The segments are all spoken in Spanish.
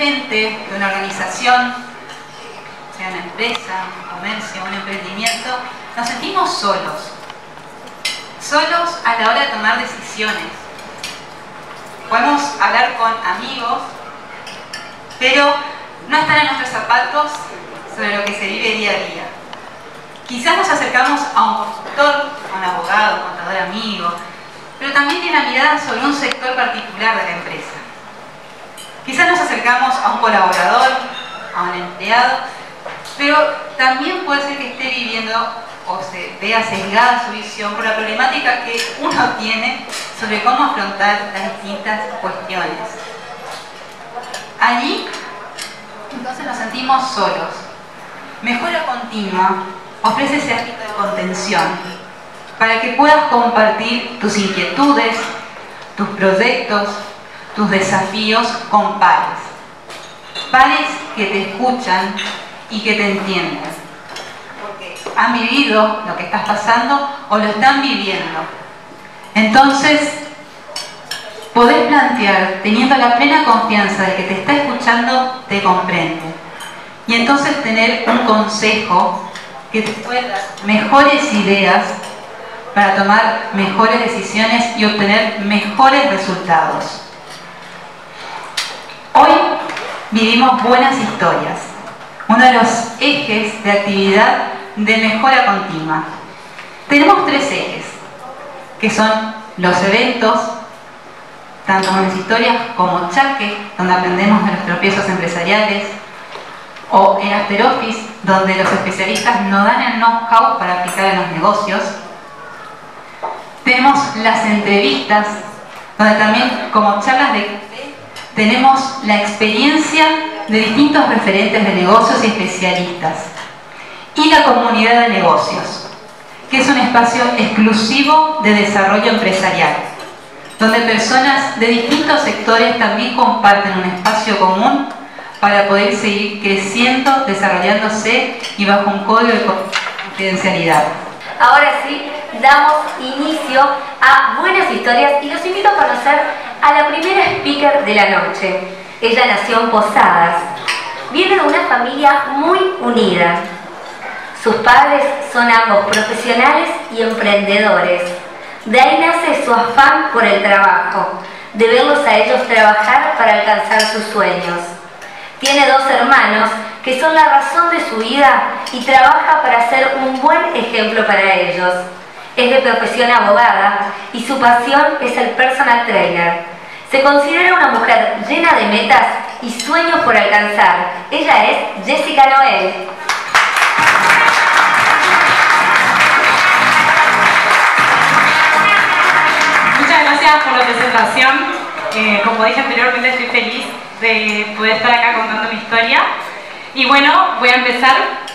frente de una organización, sea una empresa, un comercio, un emprendimiento, nos sentimos solos. Solos a la hora de tomar decisiones. Podemos hablar con amigos, pero no estar en nuestros zapatos sobre lo que se vive día a día. Quizás nos acercamos a un consultor, a un abogado, un contador amigo, pero también tiene la mirada sobre un sector particular de la empresa. Quizás nos acercamos a un colaborador, a un empleado, pero también puede ser que esté viviendo o se vea sesgada su visión por la problemática que uno tiene sobre cómo afrontar las distintas cuestiones. Allí, entonces nos sentimos solos. Mejora Continua ofrece ese ámbito de contención para que puedas compartir tus inquietudes, tus proyectos, tus desafíos con pares. Pares que te escuchan y que te entienden. Porque han vivido lo que estás pasando o lo están viviendo. Entonces, podés plantear, teniendo la plena confianza de que te está escuchando, te comprende. Y entonces tener un consejo que te pueda dar mejores ideas para tomar mejores decisiones y obtener mejores resultados. Hoy vivimos buenas historias, uno de los ejes de actividad de Mejora Continua. Tenemos 3 ejes, que son los eventos, tanto buenas historias como Chaque, donde aprendemos de los tropiezos empresariales, o en After Office, donde los especialistas nos dan el know-how para aplicar en los negocios. Tenemos las entrevistas, donde también, como charlas de café, tenemos la experiencia de distintos referentes de negocios y especialistas. Y la comunidad de negocios, que es un espacio exclusivo de desarrollo empresarial, donde personas de distintos sectores también comparten un espacio común para poder seguir creciendo, desarrollándose y bajo un código de confidencialidad. Ahora sí, damos inicio a Buenas Historias y los invito a conocer a la primera speaker de la noche. Ella nació en Posadas. Viene de una familia muy unida. Sus padres son ambos profesionales y emprendedores. De ahí nace su afán por el trabajo, de verlos a ellos trabajar para alcanzar sus sueños. Tiene 2 hermanos que son la razón de su vida y trabaja para ser un buen ejemplo para ellos. Es de profesión abogada y su pasión es el personal trainer. Se considera una mujer llena de metas y sueños por alcanzar. Ella es Jessica Noel. Muchas gracias por la presentación. Como dije anteriormente, estoy feliz de poder estar acá contando mi historia. Y bueno, voy a empezar.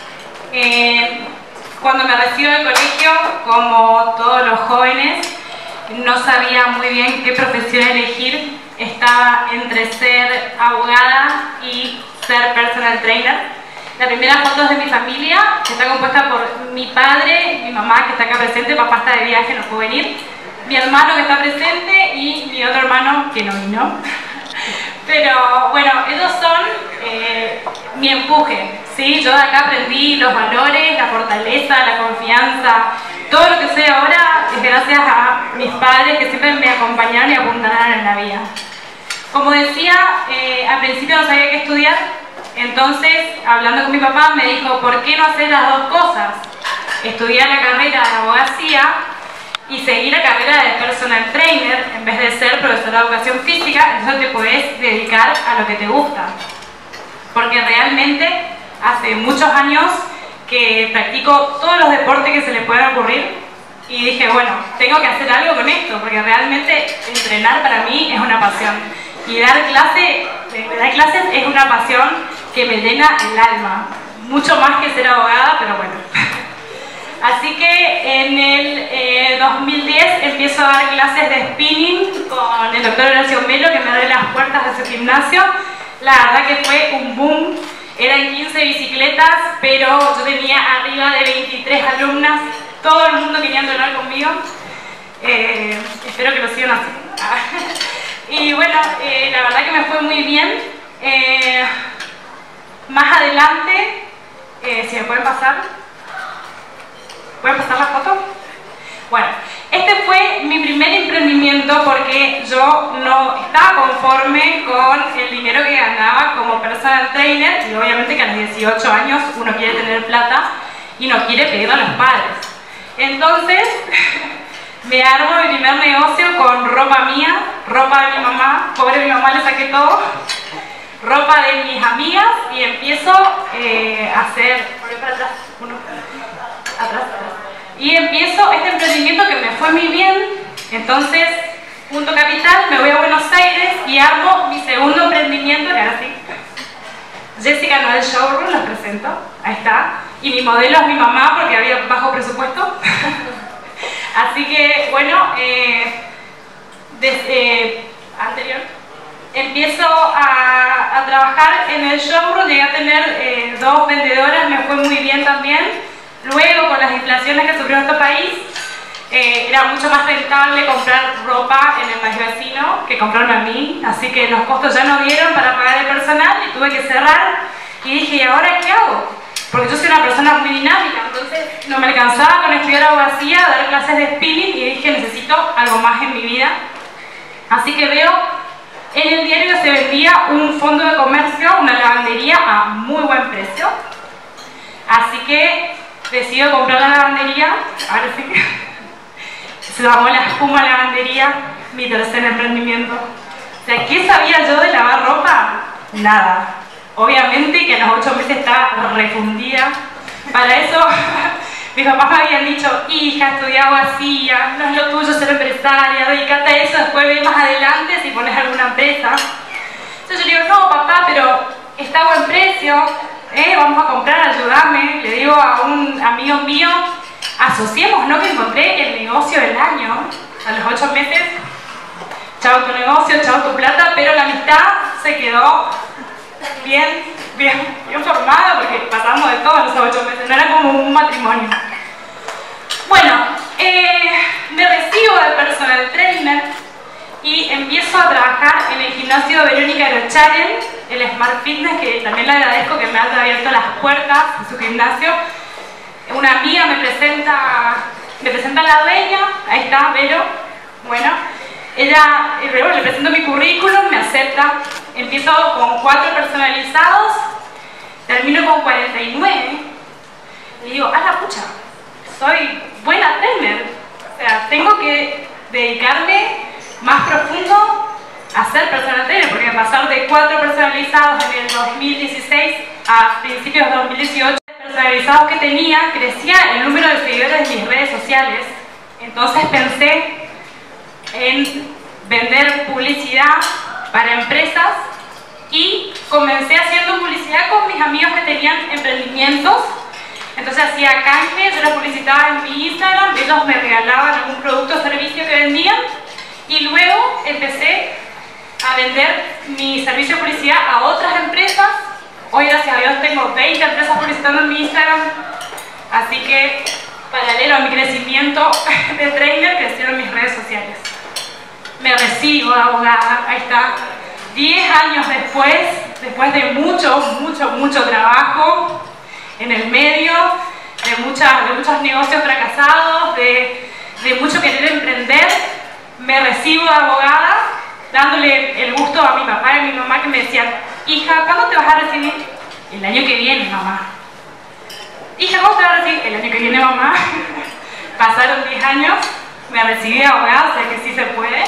Cuando me recibo del colegio, como todos los jóvenes, no sabía muy bien qué profesión elegir. Estaba entre ser abogada y ser personal trainer. La primera foto es de mi familia, que está compuesta por mi padre, mi mamá que está acá presente, papá está de viaje, no pudo venir, mi hermano que está presente y mi otro hermano que no vino. Pero bueno, ellos son mi empuje, ¿sí? Yo de acá aprendí los valores, la fortaleza, la confianza. Todo lo que soy ahora es gracias a mis padres que siempre me acompañaron y apuntaron en la vida. Como decía, al principio no sabía qué estudiar, entonces hablando con mi papá me dijo, ¿por qué no hacer las 2 cosas? Estudiar la carrera de abogacía y seguir la carrera de personal trainer en vez de ser profesora de educación física, entonces te podés dedicar a lo que te gusta. Porque realmente hace muchos años que practico todos los deportes que se le puedan ocurrir y dije, bueno, tengo que hacer algo con esto, porque realmente entrenar para mí es una pasión. Y dar clases es una pasión que me llena el alma, mucho más que ser abogada, pero bueno. Así que en el 2010 empiezo a dar clases de spinning con el doctor Horacio Melo, que me abre las puertas de ese gimnasio. La verdad que fue un boom, eran 15 bicicletas, pero yo tenía arriba de 23 alumnas, todo el mundo quería entrenar conmigo. Espero que lo sigan haciendo. Y bueno, la verdad que me fue muy bien. Más adelante, si me pueden pasar la foto. Bueno, este fue mi primer emprendimiento porque yo no estaba conforme con el dinero que ganaba como personal trainer, y obviamente que a los 18 años uno quiere tener plata y no quiere pedirle a los padres. Entonces me armo mi primer negocio con ropa mía, ropa de mi mamá, pobre mi mamá, le saqué todo, ropa de mis amigas, y empiezo a hacer, para atrás, atrás. Y empiezo este emprendimiento que me fue muy bien. Entonces, junto capital, me voy a Buenos Aires y armo mi segundo emprendimiento, que ahora sí, Jessica Noel Showroom, los presento, ahí está. Y mi modelo es mi mamá porque había bajo presupuesto. Así que, bueno, desde anterior, empiezo a trabajar en el showroom, llegué a tener 2 vendedoras, me fue muy bien también. Luego, con las inflaciones que sufrió nuestro país, era mucho más rentable comprar ropa en el país vecino que comprarme a mí, así que los costos ya no dieron para pagar el personal y tuve que cerrar. Y dije, ¿y ahora qué hago? Porque yo soy una persona muy dinámica, entonces no me alcanzaba con estudiar abogacía, dar clases de spinning, y dije, necesito algo más en mi vida. Así que veo en el diario que se vendía un fondo de comercio, una lavandería a muy buen precio. Así que decido comprar la lavandería, ahora sí. Se llamó La Espuma Lavandería, mi tercer emprendimiento. O sea, ¿qué sabía yo de lavar ropa? Nada. Obviamente que a los 8 meses estaba refundida. Para eso, mis papás me habían dicho, hija, estudia abogacía, no es lo tuyo ser empresaria, dedícate a eso, después ve más adelante si pones alguna empresa. Entonces yo le digo, no papá, pero está a buen precio, vamos a comprar, ayúdame. Le digo a un amigo mío, asociemos, ¿no? Que encontré el negocio del año. A los 8 meses, chao tu negocio, chao tu plata, pero la amistad se quedó bien formada porque pasamos de todo en esos 8 meses, no era como un matrimonio. Bueno, me recibo de personal trainer y empiezo a trabajar en el gimnasio Verónica Erocharen, el Smart Fitness, que también le agradezco que me haya abierto las puertas de su gimnasio. Una amiga me presenta a la dueña, ahí está, Vero. Bueno, ella, le presento mi currículum, me acepta. Empiezo con 4 personalizados, termino con 49. Y digo, ¡ah, la pucha! Soy buena trainer. O sea, tengo que dedicarme más profundo a ser personal trainer, porque pasar de 4 personalizados en el 2016 a principios de 2018, personalizados que tenía, crecía el número de seguidores en mis redes sociales. Entonces pensé en vender publicidad para empresas y comencé haciendo publicidad con mis amigos que tenían emprendimientos. Entonces hacía canje, yo los publicitaba en mi Instagram, ellos me regalaban algún producto o servicio que vendían, y luego empecé a vender mi servicio de publicidad a otras empresas. Hoy, gracias a Dios, tengo 20 empresas publicitando en mi Instagram, así que paralelo a mi crecimiento de trainer, crecieron mis redes sociales. Me recibo de abogada, ahí está, 10 años después de mucho trabajo en el medio, de muchos negocios fracasados, de mucho querer emprender, me recibo de abogada, dándole el gusto a mi papá y a mi mamá, que me decían, hija, ¿cuándo te vas a recibir? El año que viene, mamá. Hija, ¿cómo te vas a recibir? El año que viene, mamá. Pasaron 10 años, me recibí de abogada, o sea que sí se puede.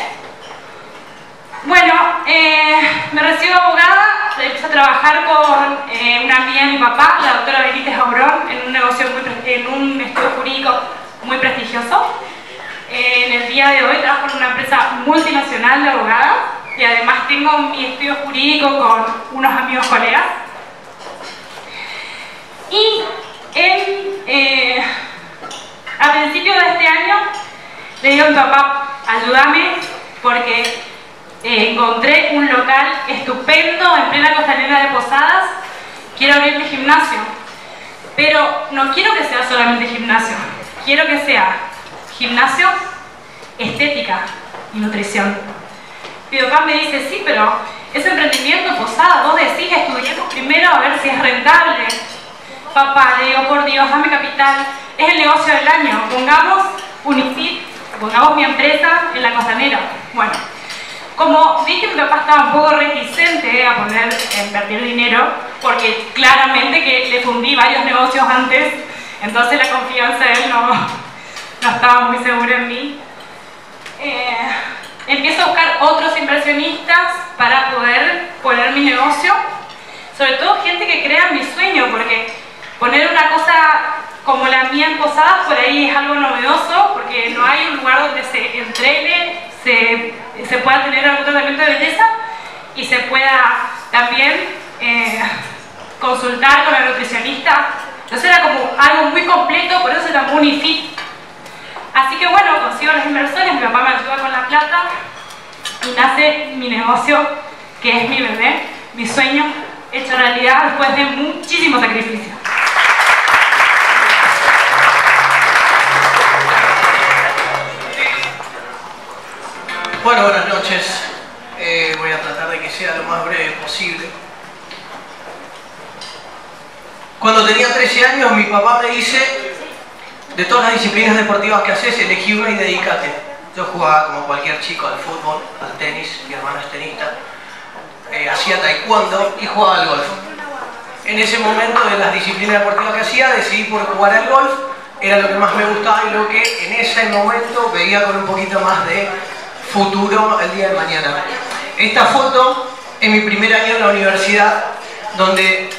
Bueno, me recibo de abogada, empecé a trabajar con una amiga de mi papá, la doctora Benítez Aurón, en un negocio en un estudio jurídico muy prestigioso. En el día de hoy trabajo en una empresa multinacional de abogadas y además tengo mi estudio jurídico con unos amigos colegas. Y a principios de este año le digo a mi papá, ayúdame porque encontré un local estupendo en plena costanera de Posadas, quiero abrir mi gimnasio, pero no quiero que sea solamente gimnasio, quiero que sea gimnasio, estética y nutrición. Mi papá me dice, sí, pero ese emprendimiento, Posadas, vos rentable. Papá, le digo, por Dios, dame capital, es el negocio del año, pongamos Unifit, pongamos mi empresa en la Costanera. Bueno, como vi que mi papá estaba un poco reticente a invertir dinero, porque claramente que le fundí varios negocios antes, entonces la confianza de él no estaba muy segura en mí. Empiezo a buscar otros inversionistas para poder poner mi negocio, sobre todo gente que crea en mi sueño, porque poner una cosa como la mía en Posadas por ahí es algo novedoso, porque no hay un lugar donde se entrene, se pueda tener algún tratamiento de belleza y se pueda también consultar con el nutricionista. Entonces era como algo muy completo, por eso se llamó Unifit. Así que bueno, consigo los inversores, mi papá me ayuda con la plata y nace mi negocio, que es mi bebé, mi sueño hecho realidad después de muchísimo sacrificio. Bueno, buenas noches. Voy a tratar de que sea lo más breve posible. Cuando tenía 13 años, mi papá me dice: de todas las disciplinas deportivas que haces, elegí una y dedícate. Yo jugaba como cualquier chico al fútbol, al tenis, mi hermano es tenista, hacía taekwondo y jugaba al golf. En ese momento, de las disciplinas deportivas que hacía, decidí por jugar al golf, era lo que más me gustaba y lo que en ese momento veía con un poquito más de futuro el día de mañana. Esta foto es mi primer año en la universidad, donde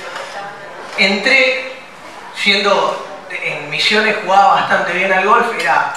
entré siendo en Misiones, jugaba bastante bien al golf, era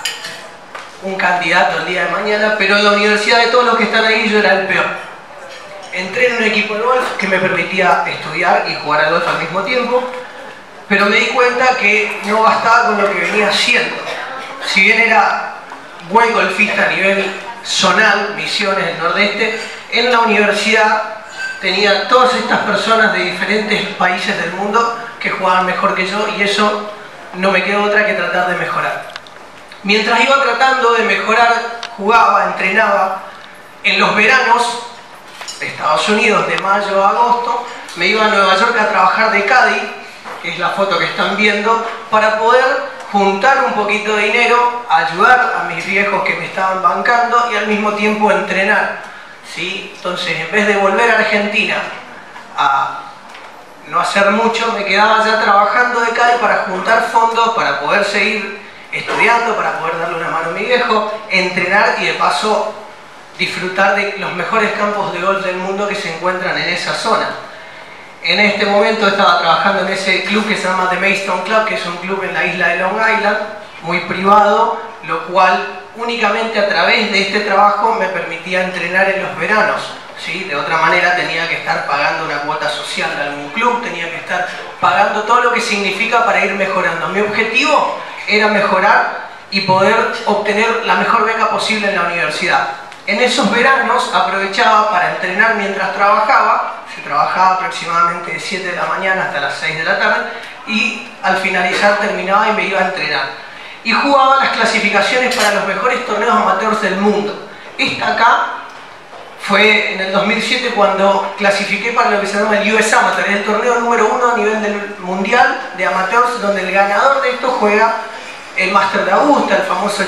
un candidato el día de mañana, pero en la universidad de todos los que están ahí yo era el peor. Entré en un equipo de golf que me permitía estudiar y jugar al golf al mismo tiempo, pero me di cuenta que no bastaba con lo que venía haciendo. Si bien era buen golfista a nivel zonal, Misiones del Nordeste, en la universidad tenía todas estas personas de diferentes países del mundo que jugaban mejor que yo, y eso no me quedó otra que tratar de mejorar. Mientras iba tratando de mejorar, jugaba, entrenaba. En los veranos de Estados Unidos, de mayo a agosto, me iba a Nueva York a trabajar de caddy, que es la foto que están viendo, para poder juntar un poquito de dinero, ayudar a mis viejos que me estaban bancando y al mismo tiempo entrenar, ¿sí? Entonces, en vez de volver a Argentina a no hacer mucho, me quedaba ya trabajando de caddy para juntar fondos, para poder seguir estudiando, para poder darle una mano a mi viejo, entrenar y de paso disfrutar de los mejores campos de golf del mundo que se encuentran en esa zona. En este momento estaba trabajando en ese club que se llama The Maidstone Club, que es un club en la isla de Long Island, muy privado, lo cual únicamente a través de este trabajo me permitía entrenar en los veranos, ¿sí? De otra manera tenía que estar pagando una cuota social de algún club, tenía que estar pagando todo lo que significa para ir mejorando. Mi objetivo era mejorar y poder obtener la mejor beca posible en la universidad. En esos veranos aprovechaba para entrenar mientras trabajaba. Se trabajaba aproximadamente de 7 de la mañana hasta las 6 de la tarde y al finalizar terminaba y me iba a entrenar. Y jugaba las clasificaciones para los mejores torneos amateurs del mundo. Esta acá fue en el 2007 cuando clasifiqué para lo que se llama el US Amateur, el torneo número 1 a nivel del mundial de amateurs, donde el ganador de esto juega el Master de Augusta, el famoso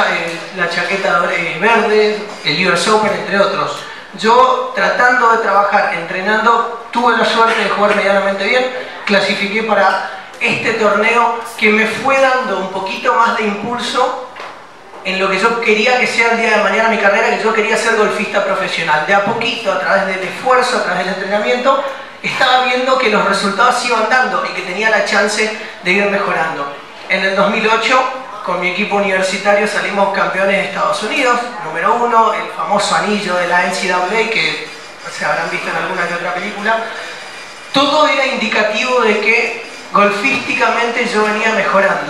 la chaqueta verde, el US Open, entre otros. Yo, tratando de trabajar, entrenando, tuve la suerte de jugar medianamente bien, clasifiqué para este torneo que me fue dando un poquito más de impulso en lo que yo quería que sea el día de mañana mi carrera, que yo quería ser golfista profesional. De a poquito, a través del esfuerzo, a través del entrenamiento, estaba viendo que los resultados se iban dando y que tenía la chance de ir mejorando. En el 2008, con mi equipo universitario salimos campeones de Estados Unidos, número 1, el famoso anillo de la NCAA que se habrán visto en alguna que otra película. Todo era indicativo de que golfísticamente yo venía mejorando.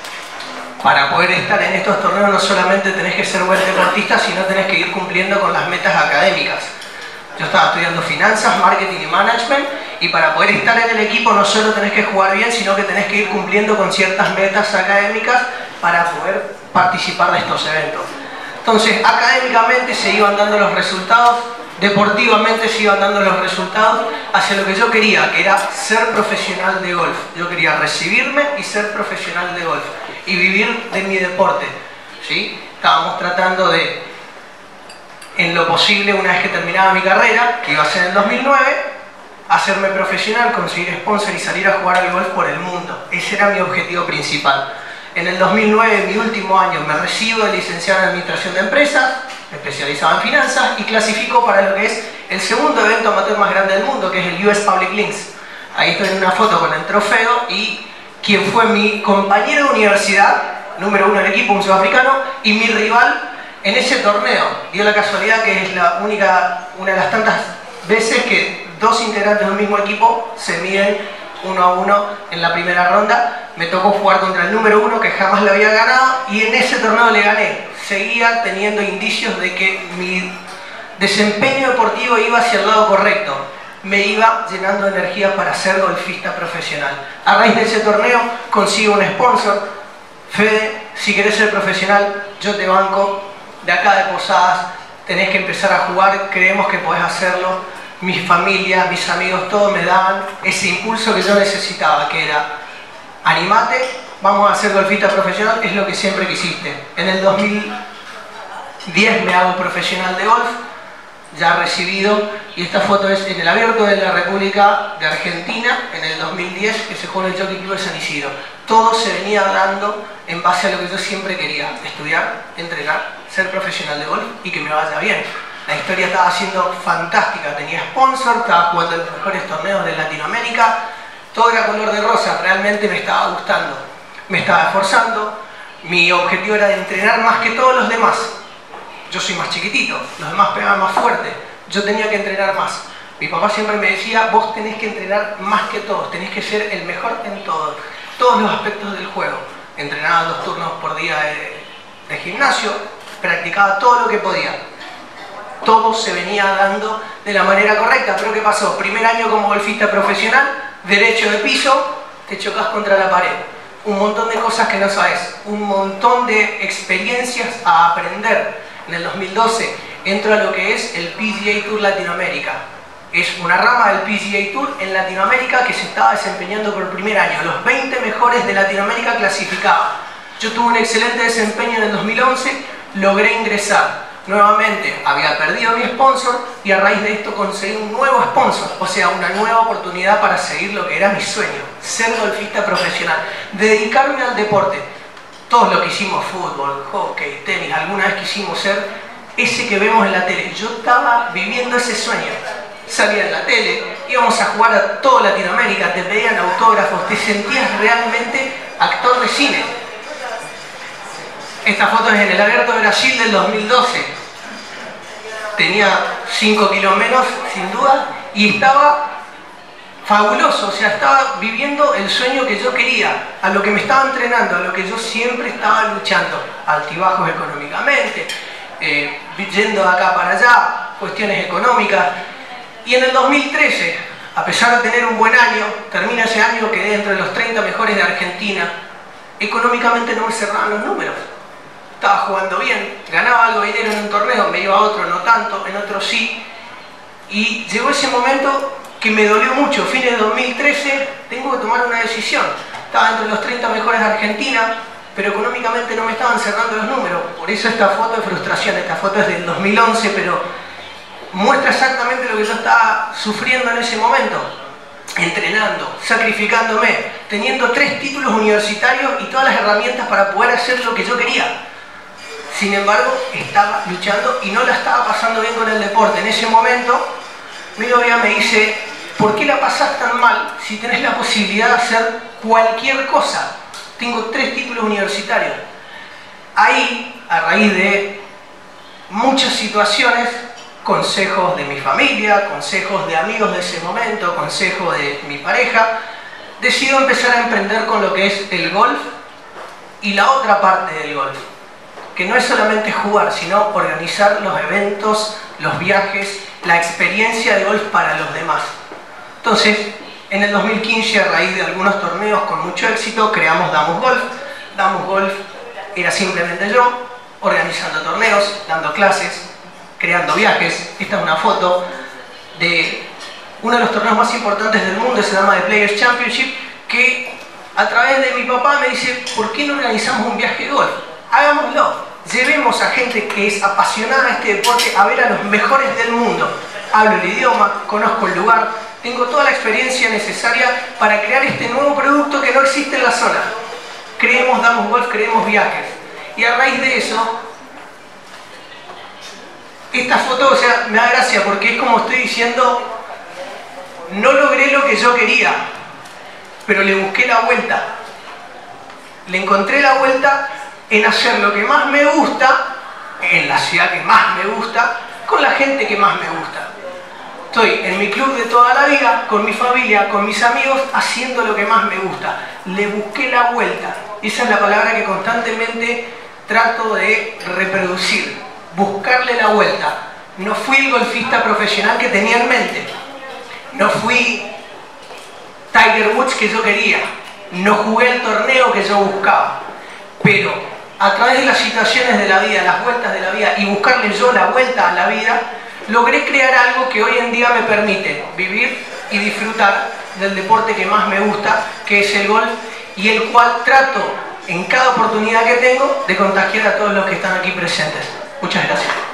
Para poder estar en estos torneos no solamente tenés que ser buen deportista, sino tenés que ir cumpliendo con las metas académicas. Yo estaba estudiando finanzas, marketing y management, y para poder estar en el equipo no solo tenés que jugar bien, sino que tenés que ir cumpliendo con ciertas metas académicas para poder participar de estos eventos. Entonces, académicamente se iban dando los resultados deportivamente se iban dando los resultados hacia lo que yo quería, que era ser profesional de golf. Yo quería recibirme y ser profesional de golf y vivir de mi deporte, ¿sí? Estábamos tratando de, en lo posible, una vez que terminaba mi carrera, que iba a ser en el 2009, hacerme profesional, conseguir sponsor y salir a jugar al golf por el mundo. Ese era mi objetivo principal. En el 2009, mi último año, me recibo de licenciado en Administración de Empresas, me especializaba en finanzas y clasifico para lo que es el segundo evento amateur más grande del mundo, que es el US Public Links. Ahí estoy en una foto con el trofeo y quien fue mi compañero de universidad, número 1 del equipo, un sudafricano, y mi rival en ese torneo. Dio la casualidad que es una de las tantas veces que dos integrantes de un mismo equipo se miden 1 a 1 en la primera ronda. Me tocó jugar contra el número 1 que jamás lo había ganado y en ese torneo le gané. Seguía teniendo indicios de que mi desempeño deportivo iba hacia el lado correcto. Me iba llenando de energía para ser golfista profesional. A raíz de ese torneo consigo un sponsor. Fede, si querés ser profesional, yo te banco. De acá de Posadas tenés que empezar a jugar, creemos que podés hacerlo. Mi familia, mis amigos, todos me daban ese impulso que yo necesitaba, que era: animate, vamos a ser golfista profesional, es lo que siempre quisiste. En el 2010 me hago profesional de golf, ya recibido, y esta foto es en el Abierto de la República de Argentina, en el 2010, que se jugó en el Jockey Club de San Isidro. Todo se venía dando en base a lo que yo siempre quería: estudiar, entrenar, ser profesional de golf y que me vaya bien. La historia estaba siendo fantástica, tenía sponsor, estaba jugando en los mejores torneos de Latinoamérica, todo era color de rosa, realmente me estaba gustando, me estaba esforzando, mi objetivo era de entrenar más que todos los demás. Yo soy más chiquitito, los demás pegaban más fuerte, yo tenía que entrenar más. Mi papá siempre me decía: vos tenés que entrenar más que todos, tenés que ser el mejor en todos los aspectos del juego. Entrenaba 2 turnos por día de gimnasio, practicaba todo lo que podía. Todo se venía dando de la manera correcta, pero ¿qué pasó? Primer año como golfista profesional, derecho de piso, te chocas contra la pared. Un montón de cosas que no sabes, un montón de experiencias a aprender. En el 2012 entro a lo que es el PGA Tour Latinoamérica. Es una rama del PGA Tour en Latinoamérica que se estaba desempeñando por primer año. Los 20 mejores de Latinoamérica clasificaban. Yo tuve un excelente desempeño en el 2011, logré ingresar. Nuevamente había perdido mi sponsor y a raíz de esto conseguí un nuevo sponsor, o sea, una nueva oportunidad para seguir lo que era mi sueño: ser golfista profesional, dedicarme al deporte. Todos lo que hicimos, fútbol, hockey, tenis, alguna vez quisimos ser ese que vemos en la tele. Yo estaba viviendo ese sueño. Salía en la tele, íbamos a jugar a toda Latinoamérica, te pedían autógrafos, te sentías realmente actor de cine. Esta foto es en el Abierto de Brasil del 2012. Tenía 5 kilos menos, sin duda, y estaba fabuloso, o sea, estaba viviendo el sueño que yo quería, a lo que me estaba entrenando, a lo que yo siempre estaba luchando. Altibajos económicamente, yendo de acá para allá, cuestiones económicas. Y en el 2013, a pesar de tener un buen año, termina ese año, quedé entre los 30 mejores de Argentina. Económicamente no me cerraban los números. Estaba jugando bien, ganaba algo de dinero en un torneo, me iba a otro no tanto, en otro sí. Y llegó ese momento que me dolió mucho. Fines de 2013, tengo que tomar una decisión. Estaba entre los 30 mejores de Argentina, pero económicamente no me estaban cerrando los números. Por eso esta foto de frustración. Esta foto es del 2011, pero muestra exactamente lo que yo estaba sufriendo en ese momento. Entrenando, sacrificándome, teniendo 3 títulos universitarios y todas las herramientas para poder hacer lo que yo quería. Sin embargo, estaba luchando y no la estaba pasando bien con el deporte. En ese momento, mi novia me dice: ¿por qué la pasás tan mal si tenés la posibilidad de hacer cualquier cosa? Tengo 3 títulos universitarios. Ahí, a raíz de muchas situaciones, consejos de mi familia, consejos de amigos de ese momento, consejos de mi pareja, decido empezar a emprender con lo que es el golf y la otra parte del golf, que no es solamente jugar, sino organizar los eventos, los viajes, la experiencia de golf para los demás. Entonces, en el 2015, a raíz de algunos torneos con mucho éxito, creamos Damos Golf. Damos Golf era simplemente yo, organizando torneos, dando clases, creando viajes. Esta es una foto de uno de los torneos más importantes del mundo, se llama The Players Championship, que a través de mi papá me dice, ¿por qué no organizamos un viaje de golf? Hagámoslo, llevemos a gente que es apasionada de este deporte a ver a los mejores del mundo. Hablo el idioma, conozco el lugar, tengo toda la experiencia necesaria para crear este nuevo producto que no existe en la zona. Creemos Damos Golf, creemos viajes. Y a raíz de eso, esta foto, o sea, me da gracia porque es como estoy diciendo, no logré lo que yo quería, pero le busqué la vuelta. Le encontré la vuelta en hacer lo que más me gusta, en la ciudad que más me gusta, con la gente que más me gusta. Estoy en mi club de toda la vida, con mi familia, con mis amigos, haciendo lo que más me gusta. Le busqué la vuelta. Esa es la palabra que constantemente trato de reproducir. Buscarle la vuelta. No fui el golfista profesional que tenía en mente. No fui Tiger Woods que yo quería. No jugué el torneo que yo buscaba. Pero a través de las situaciones de la vida, las vueltas de la vida y buscarle yo la vuelta a la vida, logré crear algo que hoy en día me permite vivir y disfrutar del deporte que más me gusta, que es el golf, y el cual trato en cada oportunidad que tengo de contagiar a todos los que están aquí presentes. Muchas gracias.